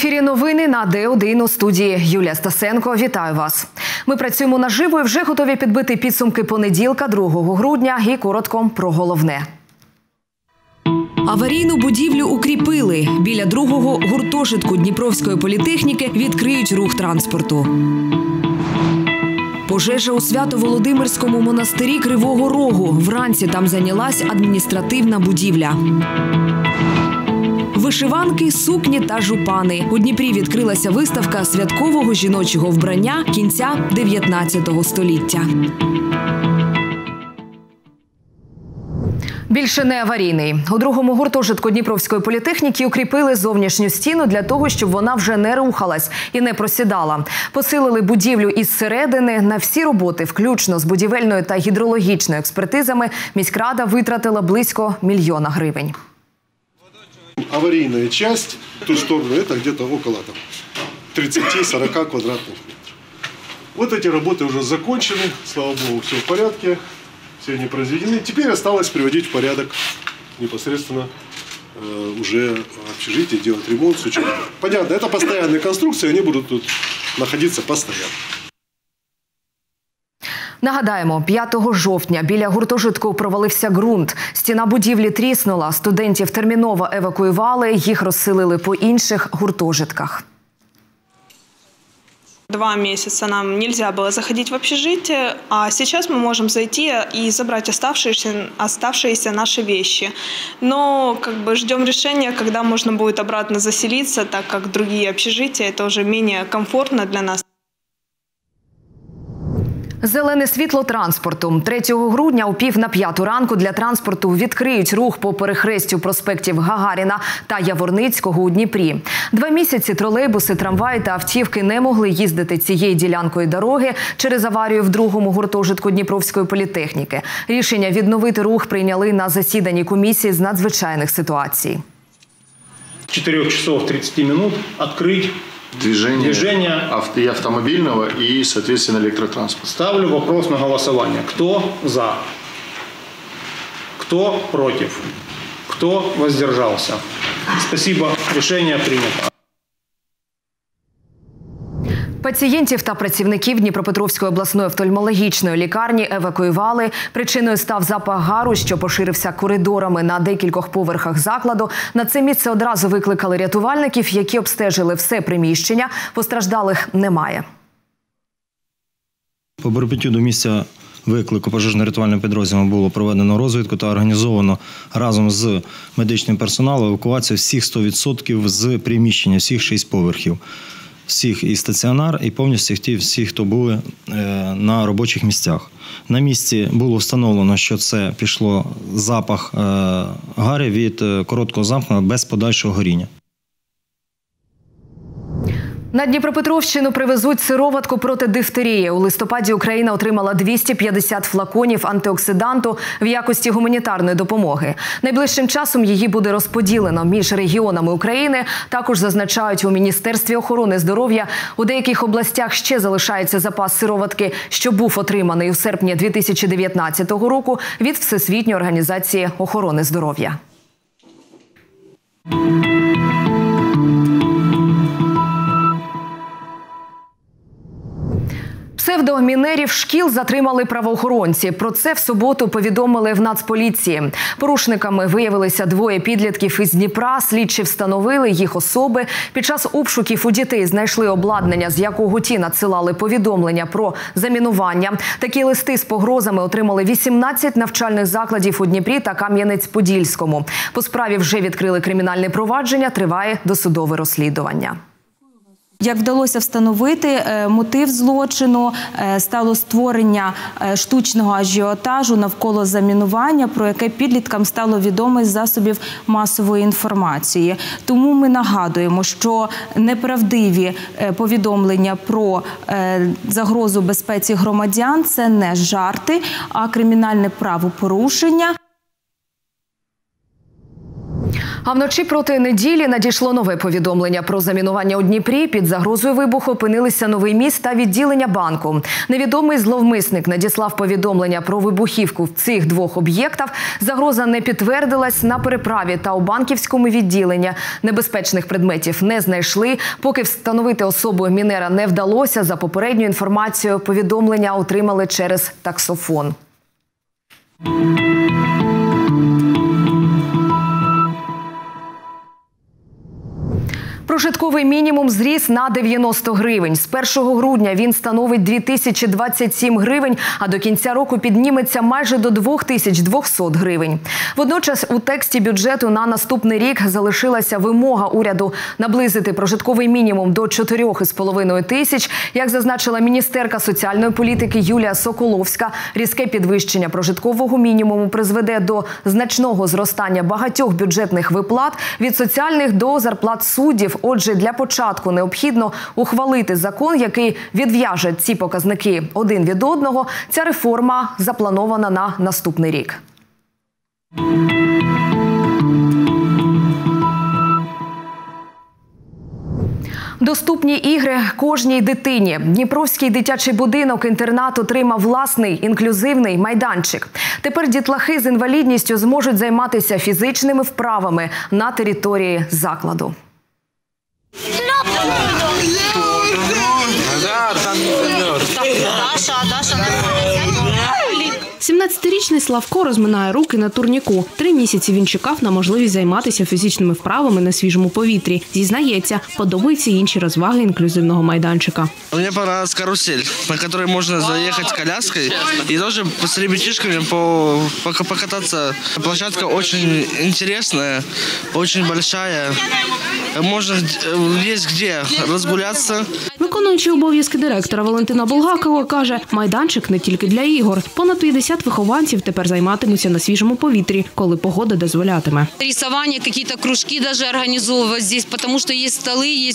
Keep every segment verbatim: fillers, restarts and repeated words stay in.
ефірі новини на Д один у студії Юлія Стасенко. Вітаю вас. Ми працюємо наживо і вже готові підбити підсумки понеділка, другого грудня. І коротко про головне. Аварійну будівлю укріпили. Біля другого гуртожитку Дніпровської політехніки відкриють рух транспорту. Пожежа у Свято-Володимирському монастирі Кривого Рогу. Вранці там зайнялась адміністративна будівля. Вишиванки, сукні та жупани. У Дніпрі відкрилася виставка святкового жіночого вбрання кінця дев'ятнадцятого століття. Більше не аварійний. У другому гуртожитку Дніпровської політехніки укріпили зовнішню стіну для того, щоб вона вже не рухалась і не просідала. Посилили будівлю із середини. На всі роботи, включно з будівельною та гідрологічною експертизами, міськрада витратила близько мільйона гривень. Аварийная часть, в ту сторону, это где-то около тридцати-сорока квадратных метров. Вот эти работы уже закончены, слава богу, все в порядке, все они произведены. Теперь осталось приводить в порядок непосредственно э, уже общежитие, делать ремонт с учетом. Понятно, это постоянные конструкции, они будут тут находиться постоянно. Нагадаємо, п'ятого жовтня біля гуртожитку провалився ґрунт. Стіна будівлі тріснула, студентів терміново евакуювали, їх розселили по інших гуртожитках. Два месяца нам нельзя было заходить в общежитие, а сейчас мы можем зайти и забрать оставшиеся, оставшиеся наши вещи. Но как бы ждем решения, когда можно будет обратно заселиться, так как другие общежития это уже менее комфортно для нас. Зелене світло транспорту. третього грудня о пів на п'яту ранку для транспорту відкриють рух по перехрестю проспектів Гагаріна та Яворницького у Дніпрі. Два місяці тролейбуси, трамваї та автівки не могли їздити цією ділянкою дороги через аварію в другому гуртожитку Дніпровської політехніки. Рішення відновити рух прийняли на засіданні комісії з надзвичайних ситуацій. чотирьох часов тридцати минут відкрити Движение, Движение авто, и автомобильного и, соответственно, электротранспорта. Ставлю вопрос на голосование. Кто за? Кто против? Кто воздержался? Спасибо. Решение принято. Пацієнтів та працівників Дніпропетровської обласної офтальмологічної лікарні евакуювали. Причиною став запах гару, що поширився коридорами на декількох поверхах закладу. На це місце одразу викликали рятувальників, які обстежили все приміщення. Постраждалих немає. По прибуттю до місця виклику пожежно-рятувальним підрозділом було проведено розвідку та організовано разом з медичним персоналом евакуацію всіх сто відсотків з приміщення, всіх шість поверхів. Всіх і стаціонар, і повністю ті всі, хто були на робочих місцях. На місці було встановлено, що це пішло запах гари від короткого замкнення без подальшого горіння. На Дніпропетровщину привезуть сироватку проти дифтерії. У листопаді Україна отримала двісті п'ятдесят флаконів антиоксиданту в якості гуманітарної допомоги. Найближчим часом її буде розподілено між регіонами України. Також зазначають у Міністерстві охорони здоров'я. У деяких областях ще залишається запас сироватки, що був отриманий у серпні дві тисячі дев'ятнадцятого року від Всесвітньої організації охорони здоров'я. Псевдомінерів шкіл затримали правоохоронці. Про це в суботу повідомили в Нацполіції. Порушниками виявилися двоє підлітків із Дніпра. Слідчі встановили їх особи. Під час обшуків у дітей знайшли обладнання, з якого ті надсилали повідомлення про замінування. Такі листи з погрозами отримали вісімнадцять навчальних закладів у Дніпрі та Кам'янець-Подільському. По справі вже відкрили кримінальне провадження, триває досудове розслідування. Як вдалося встановити, мотив злочину стало створення штучного ажіотажу навколо замінування, про яке підліткам стало відомо із засобів масової інформації. Тому ми нагадуємо, що неправдиві повідомлення про загрозу безпеці громадян – це не жарти, а кримінальне правопорушення. А вночі проти неділі надійшло нове повідомлення про замінування у Дніпрі. Під загрозою вибуху опинилися Новий міст та відділення банку. Невідомий зловмисник надіслав повідомлення про вибухівку в цих двох об'єктах. Загроза не підтвердилась на переправі та у банківському відділенні. Небезпечних предметів не знайшли. Поки встановити особу мінера не вдалося, за попередньою інформацією повідомлення отримали через таксофон. Прожитковий мінімум зріс на дев'яносто гривень. З першого грудня він становить дві тисячі двадцять сім гривень, а до кінця року підніметься майже до дві тисячі двісті гривень. Водночас у тексті бюджету на наступний рік залишилася вимога уряду наблизити прожитковий мінімум до чотирьох з половиною тисяч. Як зазначила міністерка соціальної політики Юлія Соколовська, різке підвищення прожиткового мінімуму призведе до значного зростання багатьох бюджетних виплат від соціальних до зарплат суддів. Отже, для початку необхідно ухвалити закон, який відв'яже ці показники один від одного. Ця реформа запланована на наступний рік. Доступні ігри кожній дитині. Дніпровський дитячий будинок-інтернат отримав власний інклюзивний майданчик. Тепер дітлахи з інвалідністю зможуть займатися фізичними вправами на території закладу. сімнадцятирічний Славко розминає руки на турніку. Три місяці він чекав на можливість займатися фізичними вправами на свіжому повітрі. Зізнається, подобаються інші розваги інклюзивного майданчика. Мені подобається карусель, на якій можна заїхати з коляскою і теж з ребятишками покататися. Площадка дуже цікава, дуже велика. Можна є де розгулятися. Виконуючий обов'язки директора Валентина Булгакова каже, майданчик не тільки для ігор. Понад п'ятдесят вихованців тепер займатимуться на свіжому повітрі, коли погода дозволятиме. Рисування, якісь кружки даже організовувати тут, тому що є столи, є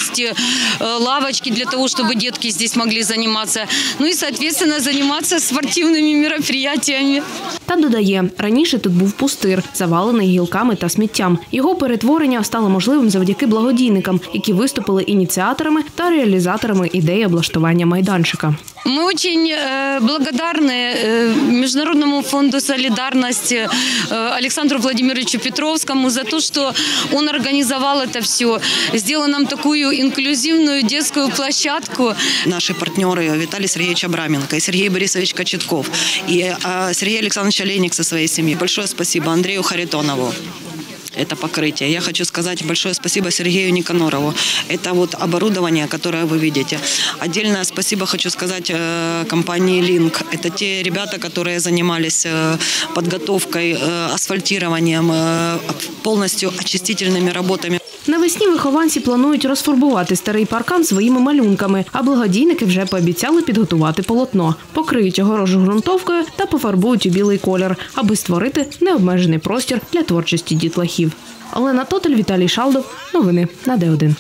лавочки для того, щоб дітки тут могли займатися. Ну і, відповідно, займатися спортивними мероприятиями. Та додає, раніше тут був пустир, завалений гілками та сміттям. Його перетворення стало можливим завдяки благодійникам, які виступили ініціаторами та реалізаторами ідеї облаштування майданчика. Мы очень э, благодарны э, Международному фонду солидарности э, Александру Владимировичу Петровскому за то, что он организовал это все, сделал нам такую инклюзивную детскую площадку. Наши партнеры Виталий Сергеевич Абраменко и Сергей Борисович Кочетков и э, Сергей Александрович Олейник со своей семьей. Большое спасибо Андрею Харитонову. Это покрытие. Я хочу сказать большое спасибо Сергею Никонорову. Это вот оборудование, которое вы видите. Отдельное спасибо хочу сказать компании «Линк». Это те ребята, которые занимались подготовкой, асфальтированием, полностью очистительными работами. Навесні вихованці планують розфарбувати старий паркан своїми малюнками, а благодійники вже пообіцяли підготувати полотно. Покриють огорожу ґрунтовкою та пофарбують у білий колір, аби створити необмежений простір для творчості дітлахів. Олена Тотель, Віталій Шалдов. Новини на Д один.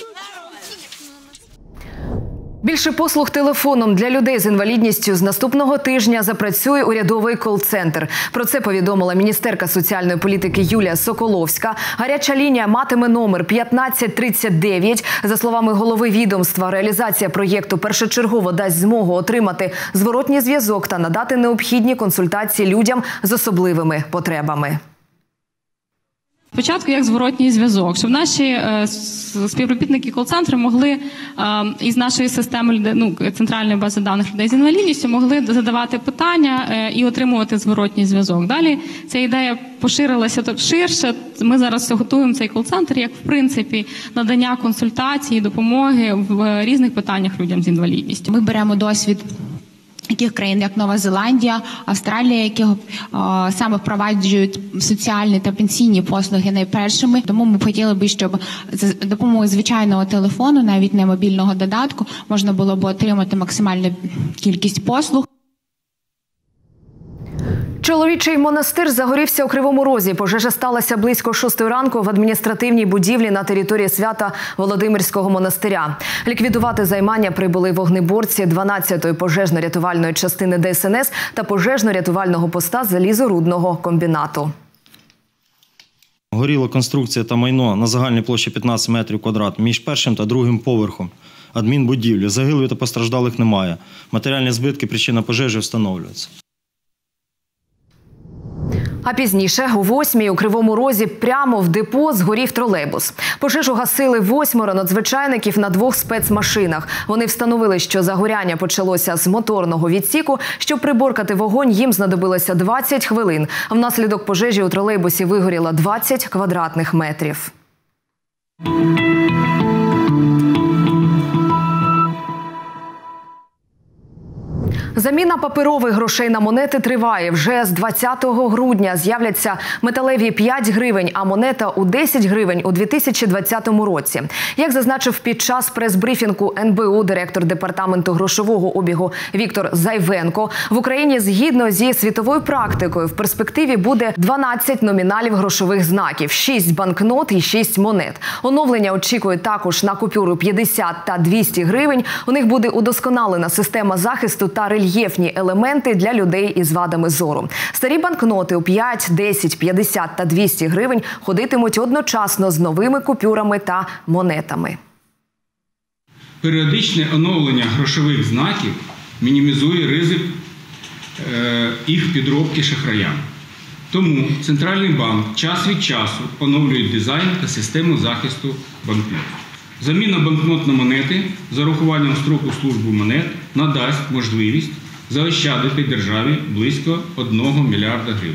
Більше послуг телефоном для людей з інвалідністю з наступного тижня запрацює урядовий кол-центр. Про це повідомила міністерка соціальної політики Юлія Соколовська. Гаряча лінія матиме номер п'ятнадцять тридцять дев'ять. За словами голови відомства, реалізація проєкту першочергово дасть змогу отримати зворотній зв'язок та надати необхідні консультації людям з особливими потребами. Спочатку як зворотній зв'язок, щоб наші е, співробітники кол-центру могли е, із нашої системи, ну, центральної бази даних людей з інвалідністю, могли задавати питання е, і отримувати зворотній зв'язок. Далі ця ідея поширилася так ширше. Ми зараз готуємо цей кол-центр як, в принципі, надання консультацій, допомоги в різних питаннях людям з інвалідністю. Ми беремо досвід таких країн, як Нова Зеландія, Австралія, які о, саме впроваджують соціальні та пенсійні послуги найпершими. Тому ми б хотіли би, щоб за допомогою звичайного телефону, навіть не мобільного додатку, можна було б отримати максимальну кількість послуг. Чоловічий монастир загорівся у Кривому Розі. Пожежа сталася близько шостої ранку в адміністративній будівлі на території Свято-Володимирського монастиря. Ліквідувати займання прибули вогнеборці дванадцятої пожежно-рятувальної частини Де Ес Ен Ес та пожежно-рятувального поста залізорудного комбінату. Горіла конструкція та майно на загальній площі п'ятнадцять метрів квадратних між першим та другим поверхом адмінбудівлі. Загиблих та постраждалих немає. Матеріальні збитки, причина пожежі встановлюються. А пізніше, о восьмій, у Кривому Розі прямо в депо згорів тролейбус. Пожежу гасили восьмеро надзвичайників на двох спецмашинах. Вони встановили, що загоряння почалося з моторного відсіку. Щоб приборкати вогонь, їм знадобилося двадцять хвилин. А внаслідок пожежі у тролейбусі вигоріло двадцять квадратних метрів. Заміна паперових грошей на монети триває. Вже з двадцятого грудня з'являться металеві п'ять гривень, а монета у десять гривень у дві тисячі двадцятому році. Як зазначив під час прес-брифінгу ен бе у директор департаменту грошового обігу Віктор Зайвенко, в Україні згідно зі світовою практикою в перспективі буде дванадцять номіналів грошових знаків, шість банкнот і шість монет. Оновлення очікують також на купюру п'ятдесят та двісті гривень. У них буде удосконалена система захисту та рельєфні елементи для людей із вадами зору. Старі банкноти у п'ять, десять, п'ятдесят та двісті гривень ходитимуть одночасно з новими купюрами та монетами. Періодичне оновлення грошових знаків мінімізує ризик е, їх підробки шахраям. Тому Центральний банк час від часу оновлює дизайн та систему захисту банкнот. Заміна банкнот на монети з урахуванням строку служби монет надасть можливість заощадити державі близько одного мільярда гривень.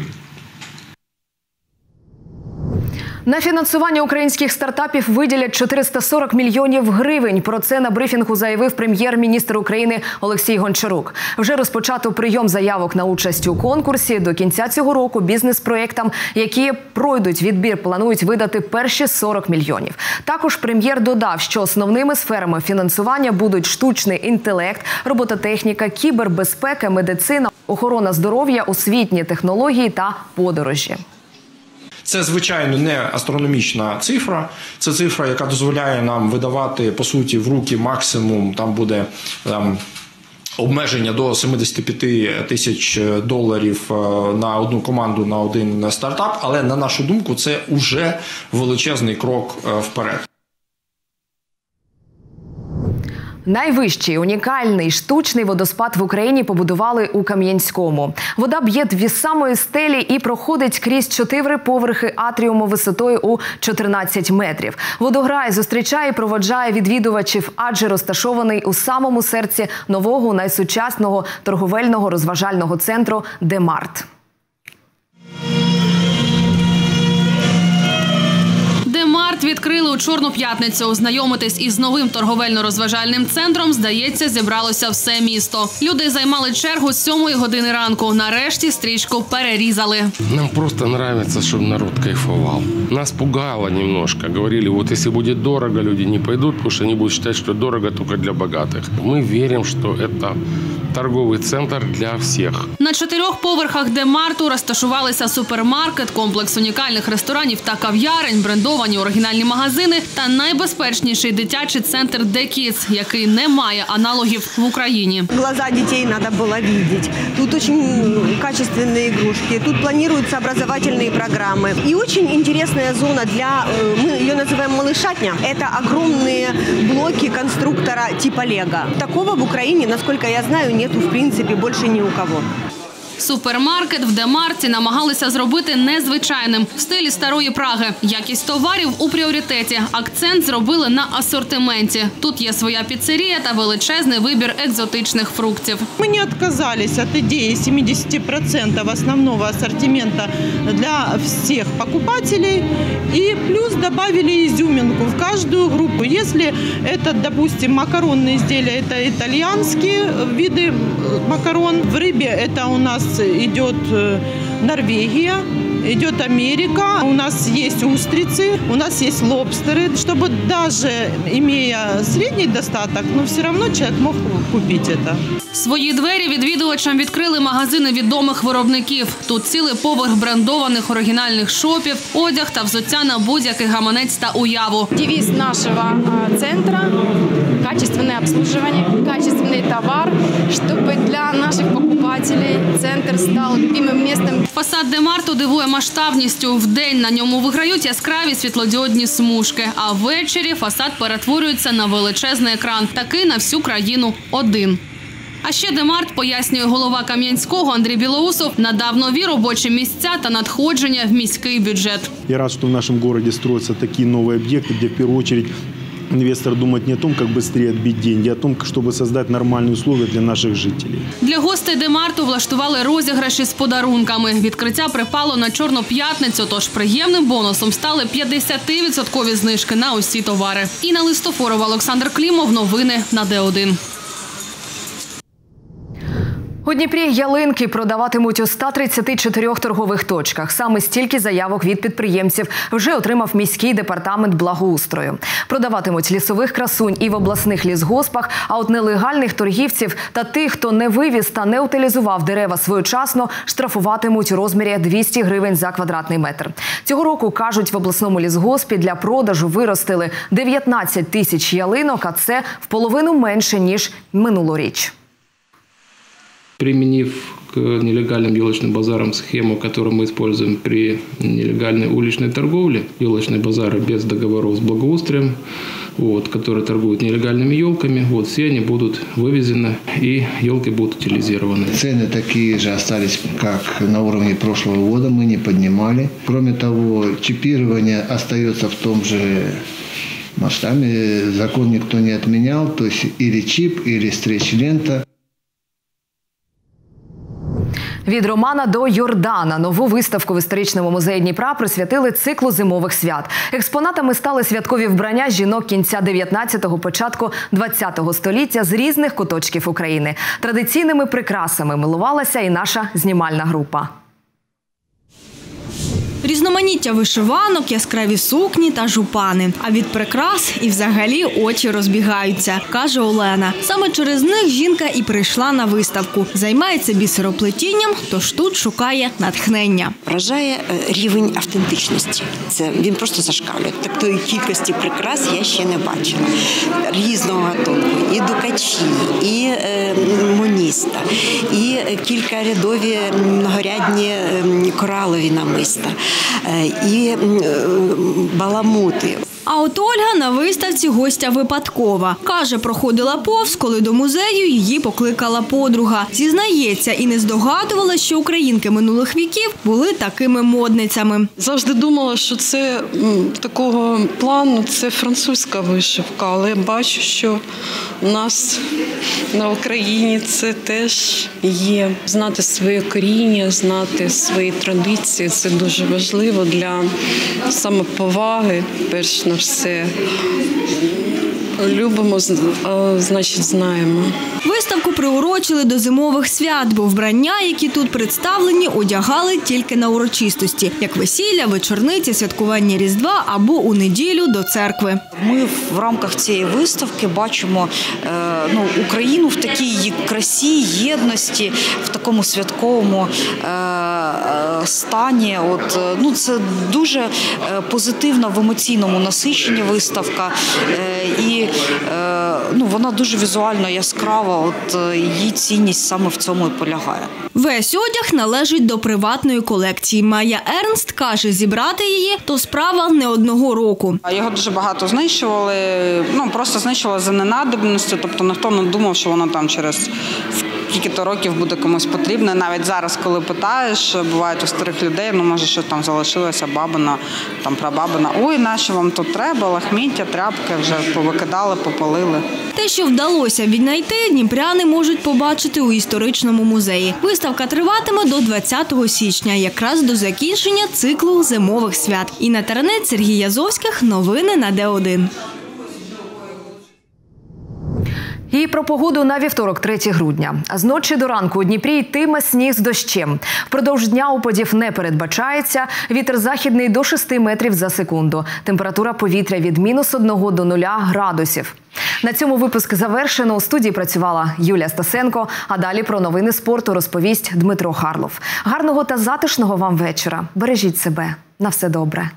На фінансування українських стартапів виділять чотириста сорок мільйонів гривень. Про це на брифінгу заявив прем'єр-міністр України Олексій Гончарук. Вже розпочато прийом заявок на участь у конкурсі. До кінця цього року бізнес-проєктам, які пройдуть відбір, планують видати перші сорок мільйонів. Також прем'єр додав, що основними сферами фінансування будуть штучний інтелект, робототехніка, кібербезпека, медицина, охорона здоров'я, освітні технології та подорожі. Це, звичайно, не астрономічна цифра. Це цифра, яка дозволяє нам видавати, по суті, в руки максимум, там буде там, обмеження до сімдесят п'ять тисяч доларів на одну команду, на один стартап. Але, на нашу думку, це вже величезний крок вперед. Найвищий унікальний штучний водоспад в Україні побудували у Кам'янському. Вода б'є дві самої стелі і проходить крізь чотири поверхи атріуму висотою у чотирнадцять метрів. Водограй зустрічає і проводжає відвідувачів, адже розташований у самому серці нового найсучасного торговельного розважального центру «Демарт». Демарт відкрили у Чорну п'ятницю. Ознайомитись із новим торговельно-розважальним центром, здається, зібралося все місто. Люди займали чергу з сьомої години ранку. Нарешті стрічку перерізали. Нам просто подобається, щоб народ кайфував. Нас пугало немножко. Говорили, вот если будет дорого, люди не пойдут, потому что они будут считать, что дорого только для богатых. Мы верим, что это торговий центр для всіх. На чотирьох поверхах Демарту розташувалися супермаркет, комплекс унікальних ресторанів та кав'ярень, брендовані оригінальні магазини та найбезпечніший дитячий центр «Декідс», який не має аналогів в Україні. Глаза дітей треба було бачити. Тут дуже качественні ігрушки, тут плануються образовательні програми. І дуже цікава зона для, ми її називаємо «малышатня». Це огромні блоки конструктора типу «Лего». Такого в Україні, наскільки я знаю, нету, в принципі, більше ні у кого. Супермаркет в Демарті намагалися зробити незвичайним в стилі старої Праги. Якість товарів у пріоритеті. Акцент зробили на асортименті. Тут є своя піцерія та величезний вибір екзотичних фруктів. Ми не відказалися від ідеї сімдесят відсотків основного асортименту для всіх покупателей. І плюс додали ізюминку в кожну групу. Якщо це, допустим, макаронні изделия, це італійські види макарон. В рибі це у нас идет Норвегия, идет Америка, у нас есть устрицы, у нас есть лобстеры. Чтобы даже имея средний достаток, но все равно человек мог купить это. Свої двері відвідувачам відкрили магазини відомих виробників. Тут цілий поверх брендованих оригінальних шопів, одяг та взуття на будь-який гаманець та уяву. Девіз нашого центру – качественное обслуживание, качественный товар, чтобы для наших покупателей центр стал любимым местом. Фасад Демарту дивує масштабністю. Вдень на ньому виграють яскраві світлодіодні смужки, а ввечері фасад перетворюється на величезний екран. Такий на всю країну один. А ще Демарт, пояснює голова Кам'янського Андрій Білоусов, надав нові робочі місця та надходження в міський бюджет. Я рад, що в нашому місті строятся такі нові об'єкти, де в першу чергу инвестор думает не о том, как быстрее отбить деньги, а о том, чтобы создать нормальные условия для наших жителей. Для гостей Демарту влаштували розіграші з подарунками. Відкриття припало на Чорну п'ятницю, тож приємним бонусом стали п'ятдесятивідсоткові знижки на усі товари. Інна Листофорова, Олександр Клімов. Новини на Д один. У Дніпрі ялинки продаватимуть у ста тридцяти чотирьох торгових точках. Саме стільки заявок від підприємців вже отримав міський департамент благоустрою. Продаватимуть лісових красунь і в обласних лісгоспах, а от нелегальних торгівців та тих, хто не вивіз та не утилізував дерева своєчасно, штрафуватимуть у розмірі двісті гривень за квадратний метр. Цього року, кажуть, в обласному лісгоспі для продажу виростили дев'ятнадцять тисяч ялинок, а це в половину менше, ніж минулоріч. Применив к нелегальным елочным базарам схему, которую мы используем при нелегальной уличной торговле, елочные базары без договоров с благоустроем, вот, которые торгуют нелегальными елками, вот, все они будут вывезены и елки будут утилизированы. Цены такие же остались, как на уровне прошлого года, мы не поднимали. Кроме того, чипирование остается в том же масштабе, закон никто не отменял, то есть или чип, или стретч-лента. Від Романа до Йордана нову виставку в історичному музеї Дніпра присвятили циклу зимових свят. Експонатами стали святкові вбрання жінок кінця дев'ятнадцятого, початку двадцятого століття з різних куточків України. Традиційними прикрасами милувалася і наша знімальна група. Різноманіття вишиванок, яскраві сукні та жупани. А від прикрас і взагалі очі розбігаються, каже Олена. Саме через них жінка і прийшла на виставку. Займається бісероплетінням, тож тут шукає натхнення. Вражає рівень автентичності. Це він просто зашкалює. Такої кількості прикрас я ще не бачила. Різного гатунку. І дукачі, і е, моніста, і кількарядові многорядні коралові намиста. І баламути. А от Ольга на виставці гостя випадкова. Каже, проходила повз, коли до музею її покликала подруга. Зізнається, і не здогадувала, що українки минулих віків були такими модницями. Завжди думала, що це такого плану, це французька вишивка, але я бачу, що у нас на Україні це теж є. Знати своє коріння, знати свої традиції – це дуже важливо для самоповаги, перш на все. Любимо, значить знаємо. Виставку приурочили до зимових свят, бо вбрання, які тут представлені, одягали тільки на урочистості, як весілля, вечорниці, святкування Різдва або у неділю до церкви. Ми в рамках цієї виставки бачимо ну, Україну в такій красі, єдності, в такому святковому стані. От, ну, це дуже позитивна в емоційному насиченні виставка. І ну, вона дуже візуально яскрава, от її цінність саме в цьому і полягає. Весь одяг належить до приватної колекції. Майя Ернст каже, зібрати її – то справа не одного року. Його дуже багато знищували, ну просто знищували за ненадобністю, тобто ніхто не думав, що воно там через скільки-то років буде комусь потрібне. Навіть зараз, коли питаєш, бувають у старих людей, ну може що там залишилося бабина, там прабабина. Ой, нащо вам тут треба, лахміття, тряпки вже повикидали, попалили. Те, що вдалося віднайти, дніпряни можуть побачити у історичному музеї. Виставка триватиме до двадцятого січня, якраз до закінчення циклу зимових свят. Інна Таранець, Сергій Язовських. Новини на Д один. І про погоду на вівторок, третє грудня. З ночі до ранку у Дніпрі йтиме сніг з дощем. Впродовж дня опадів не передбачається. Вітер західний до шести метрів за секунду. Температура повітря від мінус одного до нуля градусів. На цьому випуск завершено. У студії працювала Юлія Стасенко. А далі про новини спорту розповість Дмитро Харлов. Гарного та затишного вам вечора. Бережіть себе. На все добре.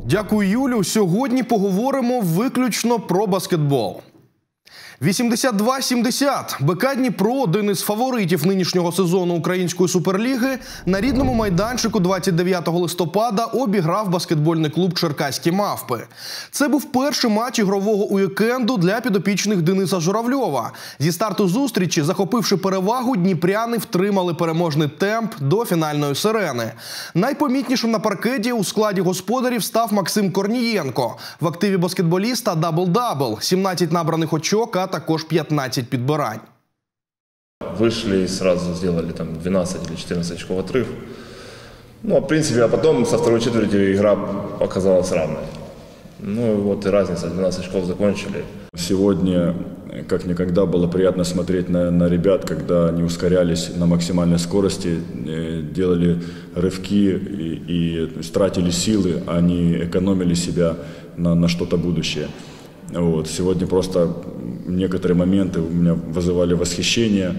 Дякую, Юлю. Сьогодні поговоримо виключно про баскетбол. вісімдесят два сімдесят. БК Дніпро, один із фаворитів нинішнього сезону Української суперліги, на рідному майданчику двадцять дев'ятого листопада обіграв баскетбольний клуб «Черкаські мавпи». Це був перший матч ігрового уікенду для підопічних Дениса Журавльова. Зі старту зустрічі, захопивши перевагу, дніпряни втримали переможний темп до фінальної сирени. Найпомітнішим на паркеті у складі господарів став Максим Корнієнко. В активі баскетболіста дабл-дабл – сімнадцять набраних очок, а також пятнадцать підбирань. Вышли и сразу сделали там двенадцать или четырнадцать очков отрыв. Ну, в принципе, а потом со второй четверти игра оказалась равной. Ну, вот и разница, двенадцать очков закончили. Сегодня, как никогда, было приятно смотреть на, на ребят, когда они ускорялись на максимальной скорости, делали рывки и, и тратили силы, они экономили себя на, на что-то будущее. Вот. Сегодня просто некоторые моменты у меня вызывали восхищение.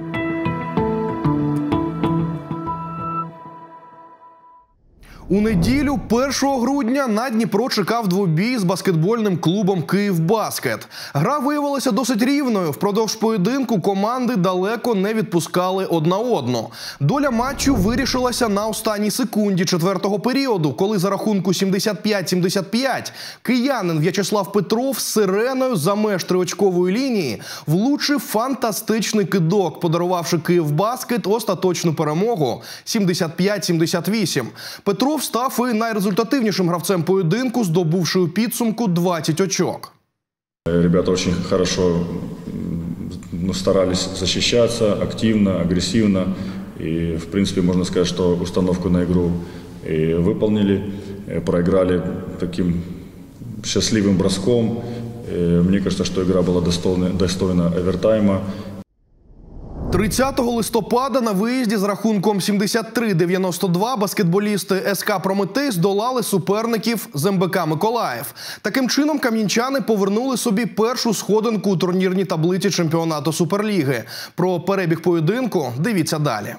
У неділю, першого грудня, на Дніпро чекав двобій з баскетбольним клубом «Київбаскет». Гра виявилася досить рівною. Впродовж поєдинку команди далеко не відпускали одна одну. Доля матчу вирішилася на останній секунді четвертого періоду, коли за рахунку сімдесят п'ять сімдесят п'ять киянин В'ячеслав Петров з сиреною за меж триочкової лінії влучив фантастичний кидок, подарувавши «Київбаскет» остаточну перемогу сімдесят п'ять сімдесят вісім. Петров став і найрезультативнішим гравцем поєдинку, здобувши у підсумку двадцять очок. Ребята очень хорошо ну, старались защищаться, активно, агрессивно. И, в принципе, можно сказать, что установку на игру и выполнили, проиграли таким счастливым броском. И мне кажется, что игра была достойна, достойна овертайма. тридцятого листопада на виїзді з рахунком сімдесят три дев'яносто два баскетболісти ес ка «Прометей» здолали суперників з ем бе ка «Миколаїв». Таким чином, кам'янчани повернули собі першу сходинку у турнірній таблиці чемпіонату Суперліги. Про перебіг поєдинку дивіться далі.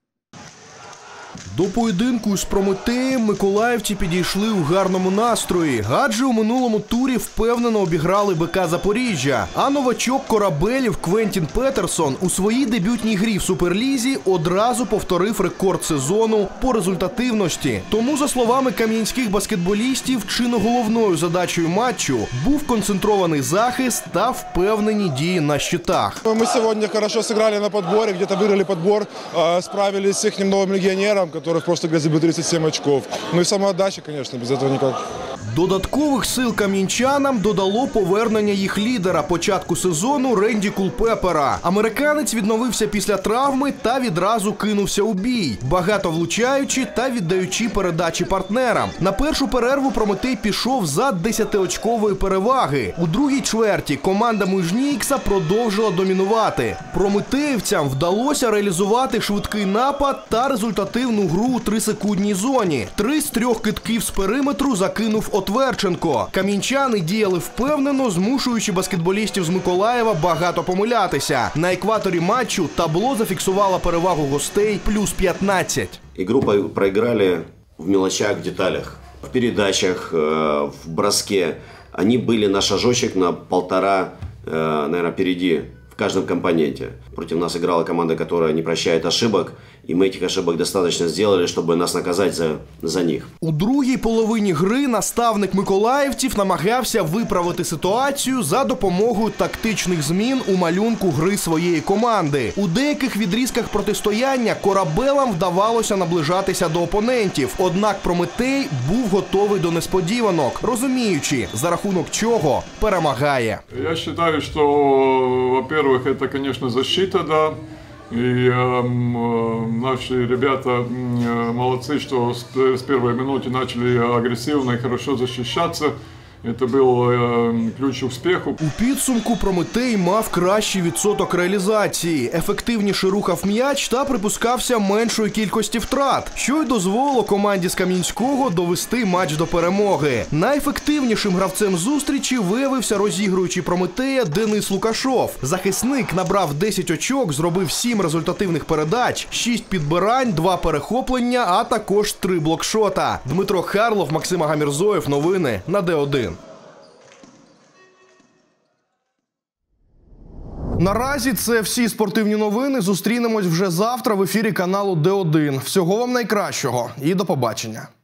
До поєдинку з «Прометеєм» миколаївці підійшли у гарному настрої, адже у минулому турі впевнено обіграли «Бе ка Запоріжжя. А новачок корабелів Квентін Петерсон у своїй дебютній грі в Суперлізі одразу повторив рекорд сезону по результативності. Тому, за словами кам'янських баскетболістів, чи не головною задачею матчу був концентрований захист та впевнені дії на щитах. Ми сьогодні добре зіграли на підборі, где-то виграли підбор, справились з їхнім новим легіонером, которых просто грозит тридцать семь очков. Ну и самоотдача, конечно, без этого никак. Додаткових сил кам'янчанам додало повернення їх лідера початку сезону Ренді Кулпепера. Американець відновився після травми та відразу кинувся у бій, багато влучаючи та віддаючи передачі партнерам. На першу перерву «Прометей» пішов за десятиочкової переваги. У другій чверті команда Мужнікса продовжила домінувати. Прометеївцям вдалося реалізувати швидкий напад та результативну гру у трисекундній зоні. Три з трьох кидків з периметру закинув Отверченко. Кам'янчани діяли впевнено, змушуючи баскетболістів з Миколаєва багато помилятися. На екваторі матчу табло зафіксувало перевагу гостей плюс п'ятнадцять. Игру проиграли в мелочах, в деталях, в передачах, в броске. Они были на шажочек на полтора, наверное, впереди в каждом компоненте. Против нас играла команда, которая не прощает ошибок, и мы этих ошибок достаточно сделали, чтобы нас наказать за, за них. У другій половині гри наставник миколаївців намагався виправити ситуацію за допомогою тактичних змін у малюнку гри своєї команди. У деяких відрізках протистояння корабелам вдавалося наближатися до опонентів, однак «Прометей» був готовий до несподіванок, розуміючи, за рахунок чого перемагає. Я вважаю, що, во-первых, це, звісно, защита, да. И э, наши ребята э, молодцы, что с, с первой минуты начали агрессивно и хорошо защищаться. Это был э, ключ успеху. У підсумку Прометей мав кращий відсоток реалізації, ефективніше рухав м'яч та припускався меншої кількості втрат, що й дозволило команді з Кам'янського довести матч до перемоги. Найефективнішим гравцем зустрічі виявився розігруючий Прометея Денис Лукашов. Захисник набрав десять очок, зробив сім результативних передач, шість підбирань, два перехоплення, а також три блокшота. Дмитро Харлов, Максим Агамірзоєв. Новини на Д один. Наразі це всі спортивні новини. Зустрінемось вже завтра в ефірі каналу Д один. Всього вам найкращого і до побачення.